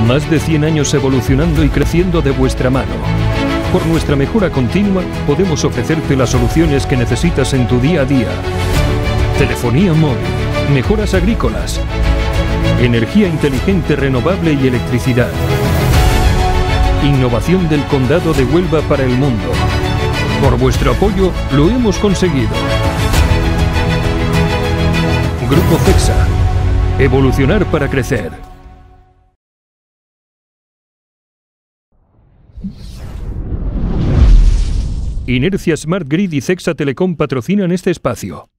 Más de 100 años evolucionando y creciendo de vuestra mano. Por nuestra mejora continua, podemos ofrecerte las soluciones que necesitas en tu día a día. Telefonía móvil, mejoras agrícolas, energía inteligente renovable y electricidad. Innovación del Condado de Huelva para el mundo. Por vuestro apoyo, lo hemos conseguido. Grupo CEXA. Evolucionar para crecer. Inercia Smart Grid y CEXA Telecom patrocinan este espacio.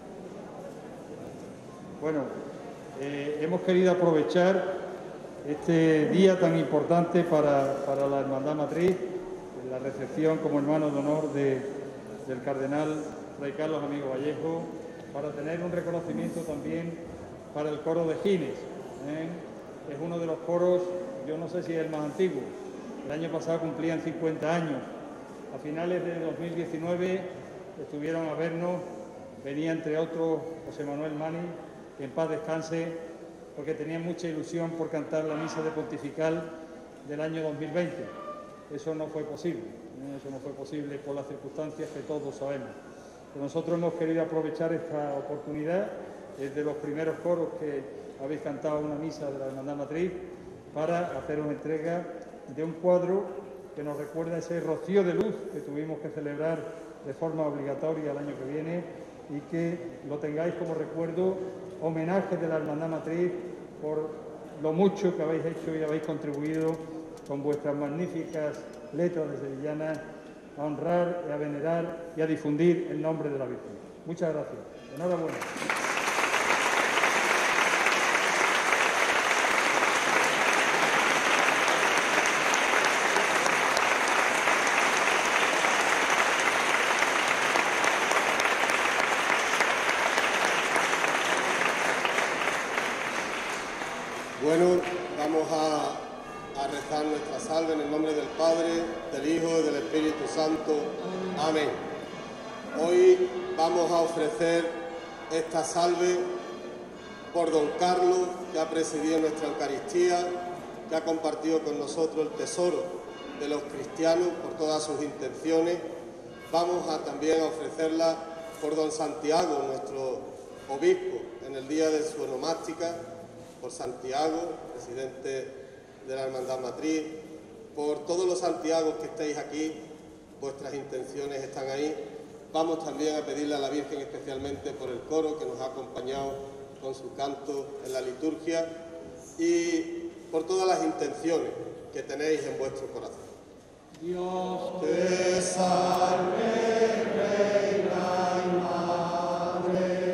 Bueno, hemos querido aprovechar este día tan importante para la Hermandad Matriz, la recepción como hermano de honor del cardenal Fray Carlos Amigo Vallejo, para tener un reconocimiento también para el coro de Gines. Es uno de los coros, yo no sé si es el más antiguo, el año pasado cumplían 50 años. A finales de 2019 estuvieron a vernos, venía entre otros José Manuel Mani, que en paz descanse, porque tenía mucha ilusión por cantar la misa de pontifical del año 2020. Eso no fue posible por las circunstancias que todos sabemos. Pero nosotros hemos querido aprovechar esta oportunidad, desde los primeros coros que habéis cantado una misa de la Hermandad Matriz, para hacer una entrega de un cuadro que nos recuerda ese rocío de luz que tuvimos que celebrar de forma obligatoria el año que viene, y que lo tengáis como recuerdo, homenaje de la Hermandad Matriz por lo mucho que habéis hecho y habéis contribuido con vuestras magníficas letras de sevillanas a honrar y a venerar y a difundir el nombre de la Virgen. Muchas gracias. Enhorabuena. Bueno, vamos a rezar nuestra salve en el nombre del Padre, del Hijo y del Espíritu Santo. Amén. Hoy vamos a ofrecer esta salve por don Carlos, que ha presidido nuestra Eucaristía, que ha compartido con nosotros el tesoro de los cristianos por todas sus intenciones. Vamos también a ofrecerla por don Santiago, nuestro obispo, en el día de su onomástica, por Santiago, presidente de la Hermandad Matriz, por todos los Santiagos que estáis aquí, vuestras intenciones están ahí. Vamos también a pedirle a la Virgen especialmente por el coro que nos ha acompañado con su canto en la liturgia, y por todas las intenciones que tenéis en vuestro corazón. Dios te salve, Reina y Madre.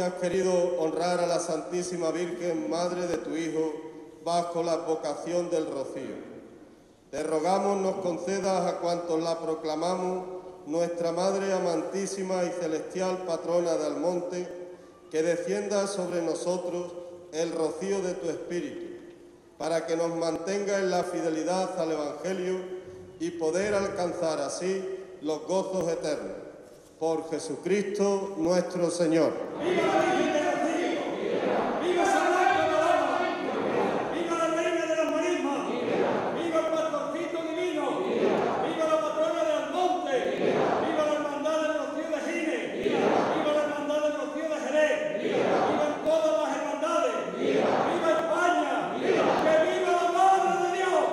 que has querido honrar a la Santísima Virgen, Madre de tu Hijo, bajo la vocación del rocío. Te rogamos nos concedas a cuantos la proclamamos, nuestra Madre amantísima y celestial patrona de Almonte, que descienda sobre nosotros el rocío de tu Espíritu, para que nos mantenga en la fidelidad al Evangelio y poder alcanzar así los gozos eternos. Por Jesucristo nuestro Señor. ¡Viva la Virgen del Rocío! ¡Viva San Blanco de Paloma! ¡Viva la Reina de las Marismas! ¡Viva el Pastorcito Divino! ¡Viva la Patrona de Almonte! ¡Viva la Hermandad del Rocío de Gines! ¡Viva la Hermandad del Rocío de Jerez! ¡Vivan todas las hermandades! ¡Viva España! ¡Que viva la Madre de Dios!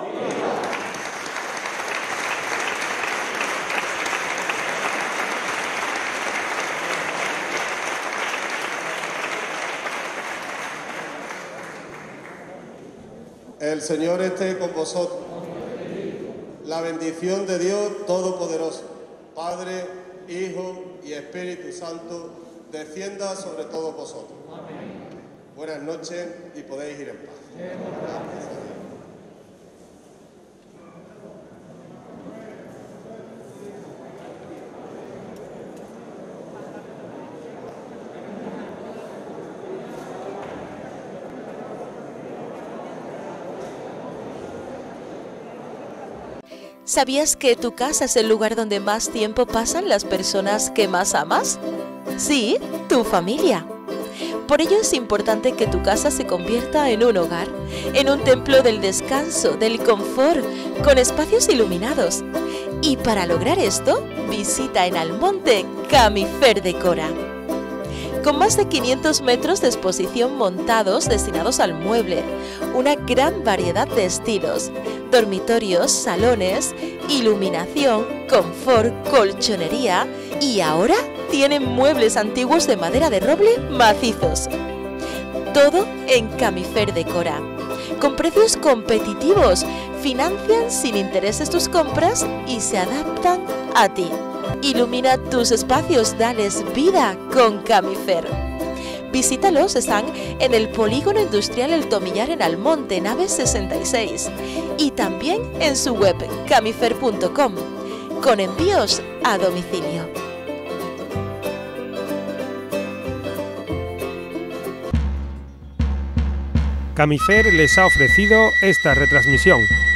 El Señor esté con vosotros. La bendición de Dios Todopoderoso, Padre, Hijo y Espíritu Santo, descienda sobre todos vosotros. Buenas noches y podéis ir en paz. Gracias a Dios. ¿Sabías que tu casa es el lugar donde más tiempo pasan las personas que más amas? Sí, tu familia. Por ello es importante que tu casa se convierta en un hogar, en un templo del descanso, del confort, con espacios iluminados. Y para lograr esto, visita en Almonte Camifer Decora. Con más de 500 metros de exposición montados destinados al mueble, una gran variedad de estilos, dormitorios, salones, iluminación, confort, colchonería y ahora tienen muebles antiguos de madera de roble macizos. Todo en Camifer Decora. Con precios competitivos, financian sin intereses tus compras y se adaptan a ti. Ilumina tus espacios, dales vida con Camifer. Visítalos, están en el Polígono Industrial El Tomillar en Almonte, nave 66, y también en su web camifer.com, con envíos a domicilio. Camifer les ha ofrecido esta retransmisión.